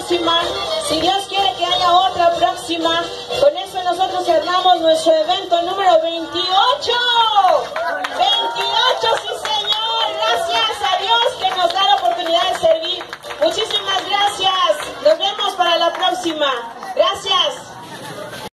próxima. Si Dios quiere que haya otra próxima. Con eso nosotros cerramos nuestro evento número 28.